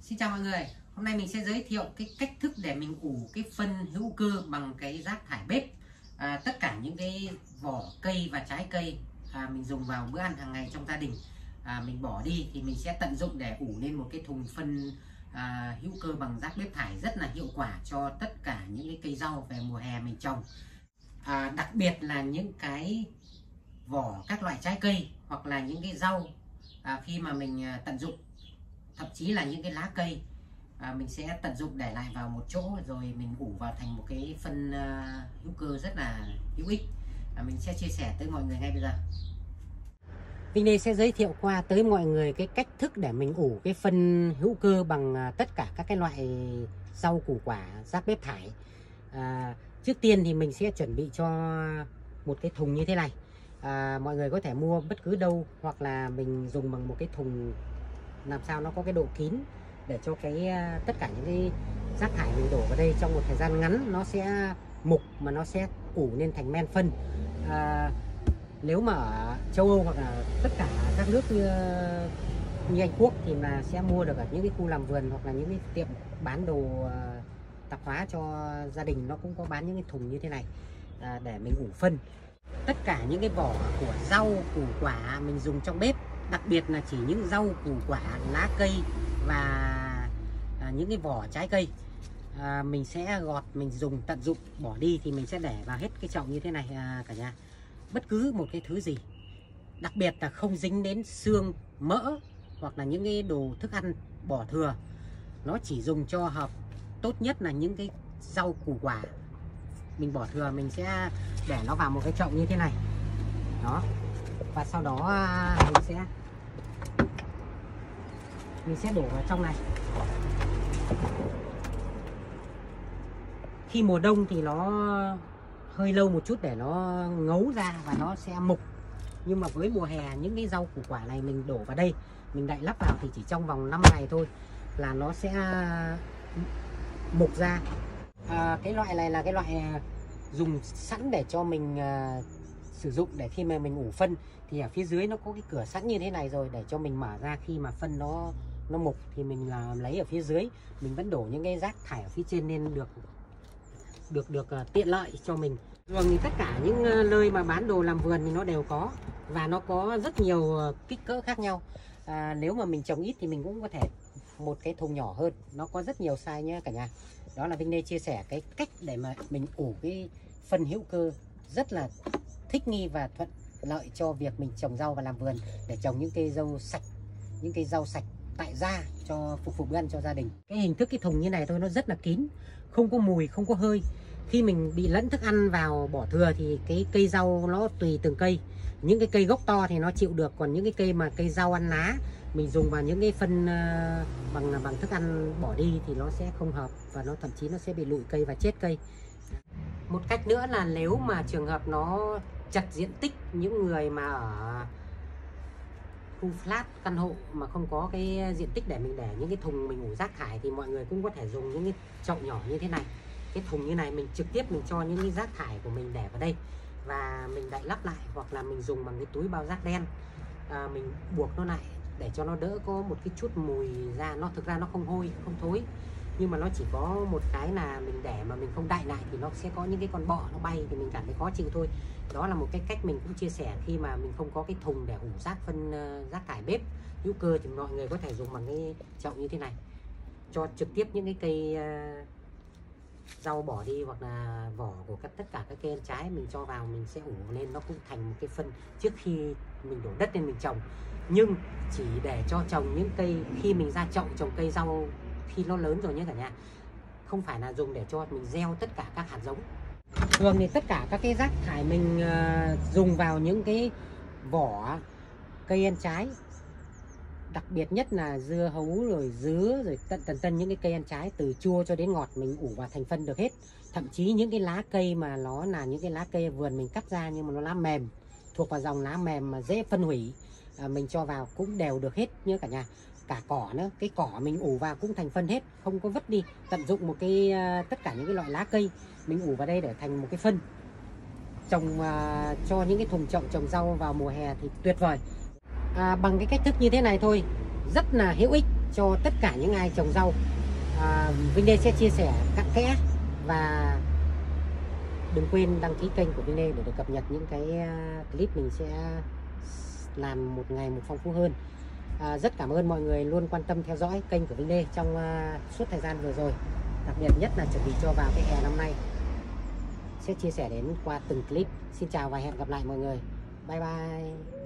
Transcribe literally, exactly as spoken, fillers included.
Xin chào mọi người. Hôm nay mình sẽ giới thiệu cái cách thức để mình ủ cái phân hữu cơ bằng cái rác thải bếp. À, tất cả những cái vỏ cây và trái cây à, mình dùng vào bữa ăn hàng ngày trong gia đình, à, mình bỏ đi thì mình sẽ tận dụng để ủ lên một cái thùng phân à, hữu cơ bằng rác bếp thải rất là hiệu quả cho tất cả những cái cây rau về mùa hè mình trồng. À, đặc biệt là những cái vỏ các loại trái cây hoặc là những cái rau à, khi mà mình à, tận dụng, thậm chí là những cái lá cây à, mình sẽ tận dụng để lại vào một chỗ rồi mình ủ vào thành một cái phân à, hữu cơ rất là hữu ích. à, mình sẽ chia sẻ tới mọi người ngay bây giờ. Vinh đây sẽ giới thiệu qua tới mọi người cái cách thức để mình ủ cái phân hữu cơ bằng tất cả các cái loại rau củ quả rác bếp thải. à, trước tiên thì mình sẽ chuẩn bị cho một cái thùng như thế này. à, mọi người có thể mua bất cứ đâu hoặc là mình dùng bằng một cái thùng làm sao nó có cái độ kín để cho cái tất cả những cái rác thải mình đổ vào đây trong một thời gian ngắn nó sẽ mục mà nó sẽ ủ nên thành men phân. à, nếu mà ở châu Âu hoặc là tất cả các nước như, như Anh Quốc thì là sẽ mua được ở những cái khu làm vườn hoặc là những cái tiệm bán đồ tạp hóa cho gia đình, nó cũng có bán những cái thùng như thế này à, để mình ủ phân. Tất cả những cái vỏ của rau củ quả mình dùng trong bếp, đặc biệt là chỉ những rau củ quả, lá cây và à, những cái vỏ trái cây à, mình sẽ gọt, mình dùng tận dụng bỏ đi thì mình sẽ để vào hết cái chậu như thế này à, cả nhà. Bất cứ một cái thứ gì, đặc biệt là không dính đến xương mỡ hoặc là những cái đồ thức ăn bỏ thừa, nó chỉ dùng cho hợp tốt nhất là những cái rau củ quả mình bỏ thừa, mình sẽ để nó vào một cái chậu như thế này đó, và sau đó mình sẽ mình sẽ đổ vào trong này. Khi mùa đông thì nó hơi lâu một chút để nó ngấu ra và nó sẽ mục, nhưng mà với mùa hè những cái rau củ quả này mình đổ vào đây, mình đậy lắp vào thì chỉ trong vòng năm ngày thôi là nó sẽ mục ra. à, cái loại này là cái loại dùng sẵn để cho mình uh, sử dụng để khi mà mình ủ phân, thì ở phía dưới nó có cái cửa sẵn như thế này rồi để cho mình mở ra khi mà phân nó nó mục thì mình là lấy ở phía dưới, mình vẫn đổ những cái rác thải ở phía trên nên được được được uh, tiện lợi cho mình. Thường thì tất cả những uh, nơi mà bán đồ làm vườn thì nó đều có và nó có rất nhiều uh, kích cỡ khác nhau. À, nếu mà mình trồng ít thì mình cũng có thể một cái thùng nhỏ hơn, nó có rất nhiều size nhé cả nhà. Đó là Vinh đây chia sẻ cái cách để mà mình ủ cái phân hữu cơ rất là thích nghi và thuận lợi cho việc mình trồng rau và làm vườn, để trồng những cây rau sạch, những cây rau sạch tại gia cho phục vụ bữa ăn cho gia đình. Cái hình thức cái thùng như này thôi, nó rất là kín, không có mùi, không có hơi. Khi mình bị lẫn thức ăn vào bỏ thừa thì cái cây rau nó tùy từng cây. Những cái cây gốc to thì nó chịu được, còn những cái cây mà cây rau ăn lá mình dùng vào những cái phân uh, bằng bằng thức ăn bỏ đi thì nó sẽ không hợp và nó thậm chí nó sẽ bị lụi cây và chết cây. Một cách nữa là nếu mà trường hợp nó chật diện tích, những người mà ở khu flat, căn hộ mà không có cái diện tích để mình để những cái thùng mình ủ rác thải thì mọi người cũng có thể dùng những cái chậu nhỏ như thế này. Cái thùng như này mình trực tiếp mình cho những cái rác thải của mình để vào đây và mình đậy lắp lại, hoặc là mình dùng bằng cái túi bao rác đen à, mình buộc nó lại để cho nó đỡ có một cái chút mùi ra. Nó thực ra nó không hôi, không thối, nhưng mà nó chỉ có một cái là mình để mà mình không đậy lại thì nó sẽ có những cái con bọ nó bay thì mình cảm thấy khó chịu thôi. Đó là một cái cách mình cũng chia sẻ khi mà mình không có cái thùng để ủ rác phân uh, rác thải bếp hữu cơ thì mọi người có thể dùng bằng cái chậu như thế này, cho trực tiếp những cái cây uh, rau bỏ đi hoặc là vỏ của các tất cả các cây ăn trái mình cho vào, mình sẽ ủ lên nó cũng thành một cái phân trước khi mình đổ đất lên mình trồng. Nhưng chỉ để cho trồng những cây khi mình ra chậu trồng cây rau khi nó lớn rồi nhé cả nhà, không phải là dùng để cho mình gieo tất cả các hạt giống. Thường thì tất cả các cái rác thải mình uh, dùng vào những cái vỏ cây ăn trái, đặc biệt nhất là dưa hấu rồi dứa rồi tận tần tân những cái cây ăn trái từ chua cho đến ngọt mình ủ vào thành phân được hết. Thậm chí những cái lá cây mà nó là những cái lá cây vườn mình cắt ra nhưng mà nó lá mềm, thuộc vào dòng lá mềm mà dễ phân hủy, à, mình cho vào cũng đều được hết nhớ cả nhà. Cả cỏ nữa, cái cỏ mình ủ vào cũng thành phân hết, không có vứt đi. Tận dụng một cái tất cả những cái loại lá cây mình ủ vào đây để thành một cái phân trồng uh, cho những cái thùng trậu trồng rau vào mùa hè thì tuyệt vời. À, bằng cái cách thức như thế này thôi rất là hữu ích cho tất cả những ai trồng rau. à, Vinh Lê sẽ chia sẻ cặn kẽ, và đừng quên đăng ký kênh của Vinh Lê để được cập nhật những cái clip mình sẽ làm một ngày một phong phú hơn. à, Rất cảm ơn mọi người luôn quan tâm theo dõi kênh của Vinh Lê trong uh, suốt thời gian vừa rồi, đặc biệt nhất là chuẩn bị cho vào cái hè năm nay, sẽ chia sẻ đến qua từng clip. Xin chào và hẹn gặp lại mọi người. Bye bye.